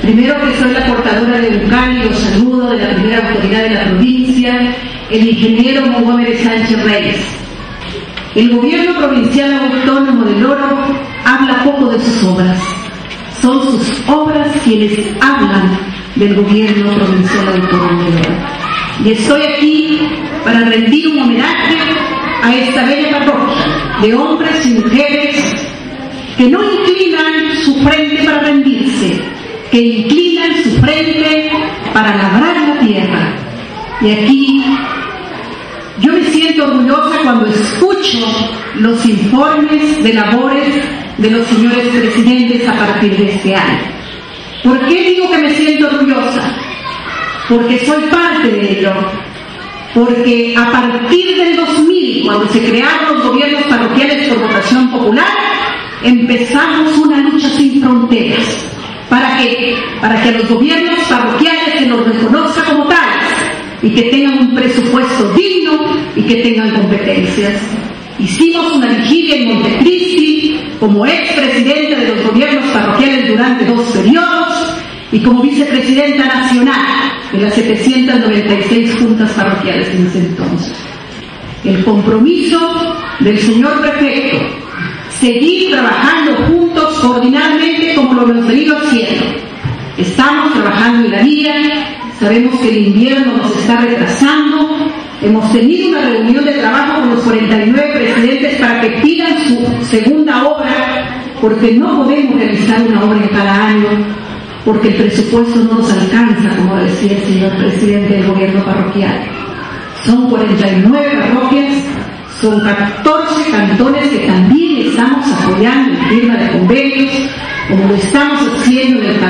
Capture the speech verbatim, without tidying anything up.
Primero que soy la portadora de Bucán y los saludo de la primera autoridad de la provincia, el ingeniero Montgomery Sánchez Reyes. El gobierno provincial autónomo del Oro habla poco de sus obras. Son sus obras quienes hablan del gobierno provincial autónomo del Oro. Y estoy aquí para rendir un homenaje a esta bella parroquia de hombres y mujeres que no inclinan su frente para rendirse, que inclinan su frente para labrar la tierra. Y aquí yo me siento orgullosa cuando escucho los informes de labores de los señores presidentes a partir de este año. ¿Por qué digo que me siento orgullosa? Porque soy parte de ello. Porque a partir del dos mil, cuando se crearon los gobiernos parroquiales por votación popular, empezamos una lucha sin fronteras. ¿Para qué? Para que a los gobiernos parroquiales se los reconozca como tales y que tengan un presupuesto digno y que tengan competencias. Hicimos una vigilia en Montecristi como expresidenta de los gobiernos parroquiales durante dos periodos y como vicepresidenta nacional de las setecientas noventa y seis juntas parroquiales en ese entonces. El compromiso del señor prefecto, seguir trabajando juntos coordinadamente como lo hemos venido haciendo. Estamos trabajando en la vía, sabemos que el invierno nos está retrasando, hemos tenido una reunión de trabajo con los cuarenta y nueve presidentes para que pidan su segunda obra, porque no podemos realizar una obra en cada año, porque el presupuesto no nos alcanza, como decía el señor presidente del gobierno parroquial. Son cuarenta y nueve parroquias, son catorce cantones que también estamos apoyando en firma de convenios, como lo estamos haciendo en el